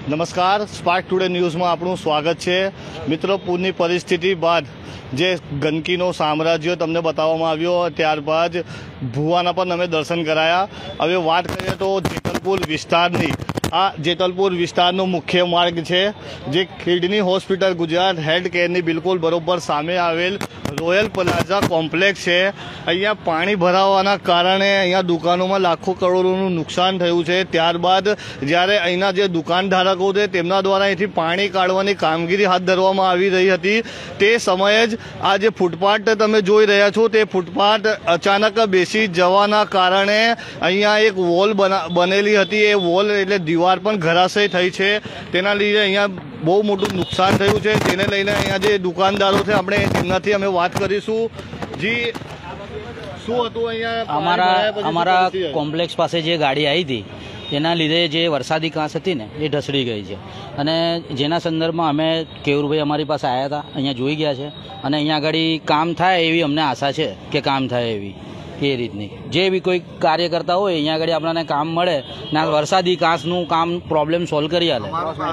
નમસ્કાર, spark today ન્યૂઝમાં આપણું સ્વાગત છે। મિત્રો, પૂરની પરિસ્થિતિ બાદ જે ગંદકીનો સામ્રાજ્ય તમને બતાવવામાં આવ્યો, ત્યારબાદ ભુવાના પણ અમે દર્શન કરાયા। હવે વાત કરીએ તો જેતલપુર વિસ્તારની, આ જેતલપુર વિસ્તારનો મુખ્ય માર્ગ છે, જે કિડની હોસ્પિટલ ગુજરાત હેલ્થ કેરની બિલકુલ બરોબર સામે આવેલ રોયલ પ્લાઝા કોમ્પ્લેક્સ છે। અહીંયા પાણી ભરાવાના કારણે અહીંયા દુકાનોમાં લાખો કરોડોનું નુકસાન થયું છે। ત્યારબાદ જ્યારે અહીંના જે દુકાનધારકો છે તેમના દ્વારા અહીંથી પાણી કાઢવાની કામગીરી હાથ ધરવામાં આવી રહી હતી, તે સમયે જ આ જે ફૂટપાથ તમે જોઈ રહ્યા છો, તે ફૂટપાથ અચાનક બેસી જવાના કારણે અહીંયા એક વોલ બનેલી હતી, એ વોલ એટલે દીવાલ પણ ઘરાશય થઈ છે। તેના લીધે અહીંયા બહુ મોટું નુકસાન થયું છે, જેને લઈને અહીંયા જે દુકાનદારો છે આપણે તેમનાથી અમે વાત કરીશું। જી, શું હતું અહીંયા? અમારા કોમ્પ્લેક્સ પાસે જે ગાડી આવી હતી તેના લીધે જે વરસાદી કાંસ હતી ને એ ઢસડી ગઈ છે, અને જેના સંદર્ભમાં અમે કેવુરભાઈ અમારી પાસે આવ્યા હતા, અહીંયા જોઈ ગયા છે, અને અહીંયા આગળ કામ થાય એવી અમને આશા છે કે કામ થાય એવી એ રીતની જે બી કોઈ કાર્ય કરતા હોય અહીંયા આગળ આપણને કામ મળે ને વરસાદી કાંસનું કામ પ્રોબ્લેમ સોલ્વ કરી આલે।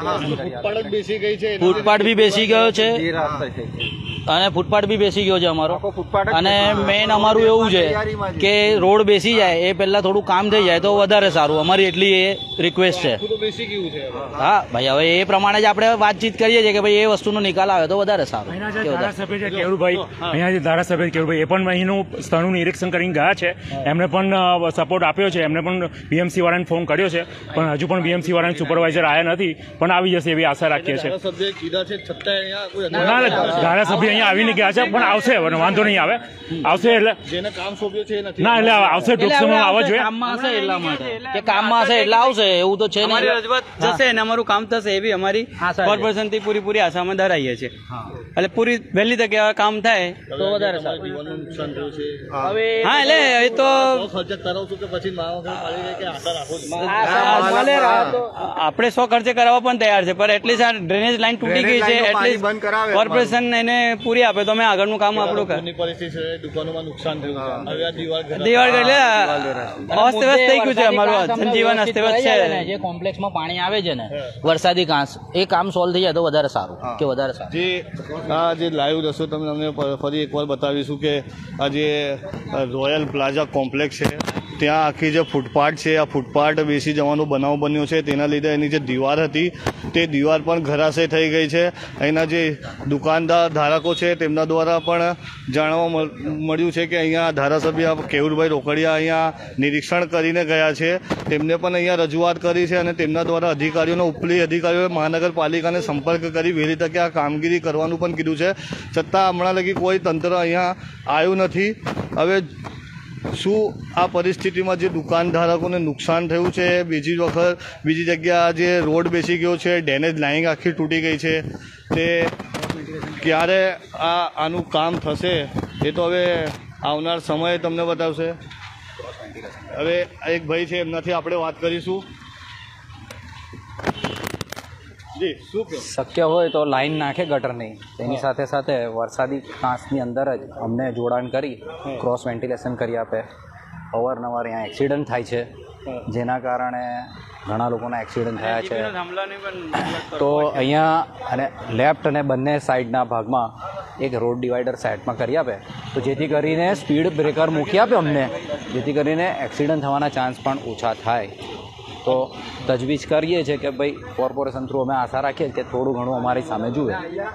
ફૂટપાથ બી બેસી ગયો છે અને ફૂટપાથ બી બેસી ગયો છે અમારો, અને મેઇન અમારું એવું છે કે રોડ બેસી જાય એ પહેલા થોડું કામ થઈ જાય તો વધારે સારું, અમારી એટલી એ રિક્વેસ્ટ છે। હા ભાઈ, હવે એ પ્રમાણે જ આપણે વાતચીત કરીએ છીએ કે ભાઈ એ વસ્તુનો નિકાલ આવે તો વધારે સારું। ધારાસભ્ય કેવુરભાઈ, અહીંયા જે ધારાસભ્ય કેવુરભાઈ એ પણ અહીંનું સ્થળનું નિરીક્ષણ કરીને ગયા છે, એમને પણ સપોર્ટ આપ્યો છે, એમને પણ બીએમસી વાળાને ફોન કર્યો છે, પણ હજુ પણ બીએમસી વાળાને સુપરવાઇઝર આવ્યા નથી, પણ આવી જશે એવી આશા રાખીએ છીએ। ધારાસભ્ય અહીંયા આવીને ગયા છે, પણ આવશે, વાંધો નહીં આવે, આવશે એટલે જેને કામ સોંપ્યું છે ના એટલે આવશે, ટૂંક સમયમાં આવવા જોઈએ, કામમાં હશે એટલા માટે કે કામમાં હશે એટલે આવશે, એવું તો છે અમારી રજૂઆત જશે અને અમારું કામ થશે એવી અમારી કોર્પોરેશનથી પૂરી આશામાં ધરાઈએ છીએ। એટલે પૂરી વહેલી તકે કામ થાય તો વધારે સારું। હવે હા, એટલે એ તો આપણે 100 ખર્ચે કરાવવા પણ તૈયાર છે, પણ એટલીસ્ટ આ ડ્રેનેજ લાઈન તૂટી ગઈ છે, એટલીસ્ટ કોર્પોરેશન એને પૂરી આપે તો અમે આગળનું કામ આપણું દિવાળ એટલે અસ્તવ્યસ્ત થઈ ગયું છે, અમારું જનજીવન અસ્તવ્યસ્ત છે। જે કોમ્પ્લેક્સમાં પાણી આવે છે ને વરસાદી કાંસ, એ કામ સોલ્વ થઈ જાય તો વધારે સારું કે વધારે સારું। આ જે લાઈવ દર્શો તમને અમને ફરી એકવાર બતાવીશું કે આ જે રોયલ પ્લાઝા કોમ્પ્લેક્સ છે, ત્યાં આખી જે ફૂટપાથ છે, આ ફૂટપાથ બેસી જવાનો બનાવ બન્યો છે, તેના લીધે એની જે દીવાલ હતી તે દીવાલ પણ ઘરાશય થઈ ગઈ છે। અહીંના જે દુકાનદાર ધારકો છે તેમના દ્વારા પણ જાણવા મળ્યું છે કે અહીંયા ધારાસભ્ય કેવુરભાઈ રોકડિયા અહીંયા નિરીક્ષણ કરીને ગયા છે, તેમને પણ અહીંયા રજૂઆત કરી છે, અને તેમના દ્વારા ઉપલી અધિકારીઓએ મહાનગરપાલિકાને સંપર્ક કરી વહેલી તકે આ કામગીરી કરવાનું પણ કીધું છે, છતાં હમણાં લગી કોઈ તંત્ર અહીંયા આવ્યું નથી। હવે શું આ પરિસ્થિતિમાં જે દુકાનધારકોને નુકસાન થયું છે, બીજી જગ્યા જે રોડ બેસી ગયો છે, ડ્રેનેજ લાઈન આખી તૂટી ગઈ છે, તે ક્યારે આનું કામ થશે એ તો હવે આવનાર સમય તમને બતાવશે। હવે એક ભાઈ છે, એમનાથી આપણે વાત કરીશું। શક્ય હોય તો લાઈન નાખે ગટરની, તેની સાથે સાથે વરસાદી કાંસની અંદર જ અમને જોડાણ કરી ક્રોસ વેન્ટિલેશન કરી આપે। અવારનવાર અહીંયા એક્સિડન્ટ થાય છે, જેના કારણે ઘણા લોકોના એક્સિડન્ટ થયા છે, તો અહીંયા અને લેફ્ટ અને બંને સાઈડના ભાગમાં એક રોડ ડિવાઈડર સાઈડમાં કરી આપે તો જેથી કરીને સ્પીડ બ્રેકર મૂકી આપે અમને, જેથી કરીને એક્સિડન્ટ થવાના ચાન્સ પણ ઓછા થાય। તો તજવીજ કરીએ છીએ કે ભાઈ કોર્પોરેશન થ્રુ અમે આશા રાખીએ કે થોડું ઘણું અમારી સામે જુએ।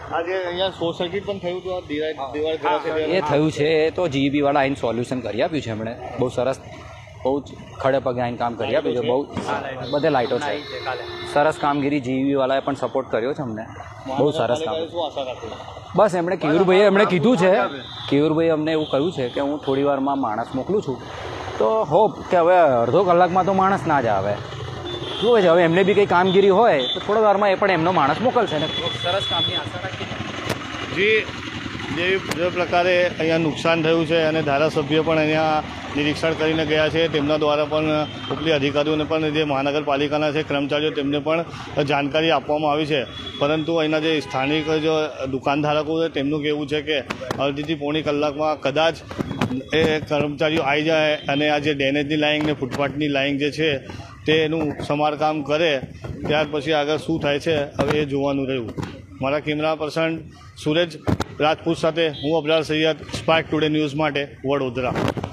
એ થયું છે, એ તો જીઈબી વાળા આઈને સોલ્યુશન કરી આપ્યું છે એમણે, બહુ સરસ, બહુ જ ખડે પગે આઈને કામ કરી આપ્યું છે, બહુ બધે લાઇટો છે, સરસ કામગીરી જીઈબી વાળાએ પણ સપોર્ટ કર્યો છે અમને, બહુ સરસ કામ। બસ એમણે કેવુરભાઈએ કીધું છે, કેવુરભાઈએ અમને એવું કહ્યું છે કે હું થોડી વારમાં માણસ મોકલું છું, તો હોપ કે હવે અડધો કલાકમાં તો માણસ ના જ આવે, શું છે હવે એમને બી કંઈ કામગીરી હોય તો થોડા વારમાં એ પણ એમનો માણસ મોકલશે ને સરસ કામની આશા રાખીએ। જે પ્રકારે અહીંયા નુકસાન થયું છે, અને ધારાસભ્ય પણ અહીંયા નિરીક્ષણ કરીને ગયા છે, તેમના દ્વારા પણ ઉપલી અધિકારીઓને પણ જે મહાનગરપાલિકાના છે કર્મચારીઓ તેમને પણ જાણકારી આપવામાં આવી છે, પરંતુ અહીંના જે સ્થાનિક જે દુકાનધારકો છે તેમનું કહેવું છે કે અડધીથી પોણી કલાકમાં કદાચ એ કર્મચારીઓ આવી જાય અને આ જે ડ્રેનેજની લાઈન ને ફૂટપાથની લાઈન જે છે તેનું સમારકામ કરે ત્યાર પછી આગળ શું થાય છે હવે એ જોવાનું રહ્યું. મારા કેમેરા પર્સન સુરેજ રાજપૂત સાથે હું Abrar Saiyed, spark today news માટે, વડોદરા.